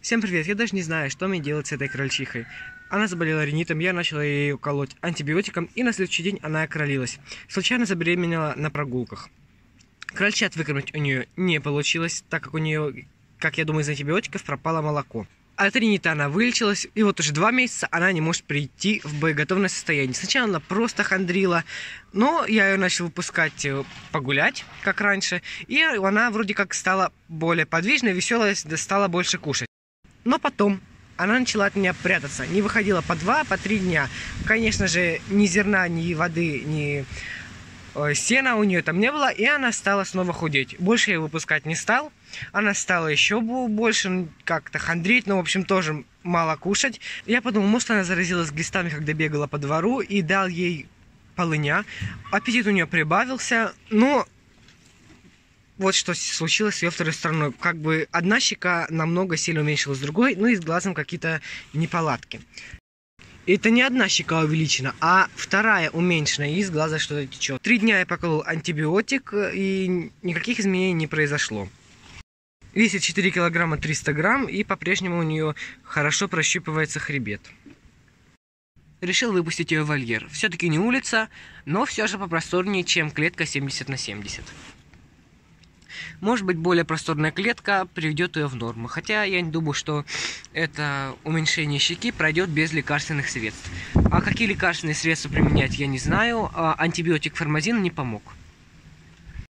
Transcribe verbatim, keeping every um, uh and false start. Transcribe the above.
Всем привет, я даже не знаю, что мне делать с этой крольчихой. Она заболела ринитом, я начала ее колоть антибиотиком, и на следующий день она окролилась. Случайно забеременела на прогулках. Крольчат выкормить у нее не получилось, так как у нее, как я думаю, из антибиотиков пропало молоко. От ринита она вылечилась, и вот уже два месяца она не может прийти в боеготовное состояние. Сначала она просто хандрила, но я ее начал выпускать погулять, как раньше, и она вроде как стала более подвижной, веселой, стала больше кушать. Но потом она начала от меня прятаться, не выходила по два, по три дня. Конечно же, ни зерна, ни воды, ни сена у нее там не было, и она стала снова худеть. Больше я ее выпускать не стал. Она стала еще больше как-то хандрить, но, в общем, тоже мало кушать. Я подумал, может, она заразилась глистами, когда бегала по двору, и дал ей полыня. Аппетит у нее прибавился, но вот что случилось с ее второй стороной. Как бы одна щека намного сильно уменьшилась другой, ну и с глазом какие-то неполадки. Это не одна щека увеличена, а вторая уменьшена, и из глаза что-то течет. Три дня я поколол антибиотик, и никаких изменений не произошло. Весит четыре килограмма триста грамм, и по-прежнему у нее хорошо прощупывается хребет. Решил выпустить ее в вольер. Все-таки не улица, но все же попросторнее, чем клетка семьдесят на семьдесят. Может быть, более просторная клетка приведет ее в норму. Хотя я не думаю, что это уменьшение щеки пройдет без лекарственных средств. А какие лекарственные средства применять, я не знаю. А антибиотик формазин не помог.